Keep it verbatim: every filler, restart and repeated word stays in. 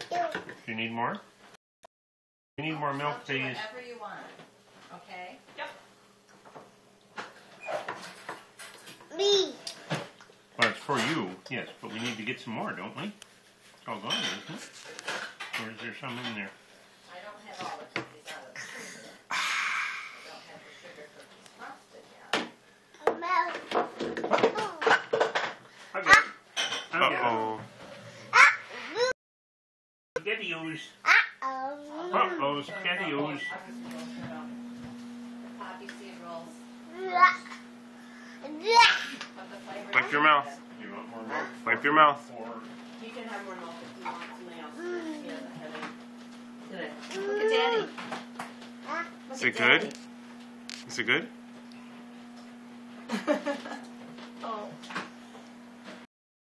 You need more? You need more milk, please. Whatever you want. Okay? Yep. Me. Well, it's for you, yes, but we need to get some more, don't we? It's all gone, isn't it? Or is there some in there? I don't have all the cookies out of the freezer. I don't have the sugar cookies frosted yet. I got it. I got Uh-oh. it. Spaghettios. Uh-oh. Uh-oh, spaghettios. Poppy seed rolls. Of the flavor. Wipe your mouth. You want more milk? Wipe your mouth. Or You can have more milk if you want something else. He doesn't have any. Look at Daddy. Look Is at it good? Daddy. Is it good?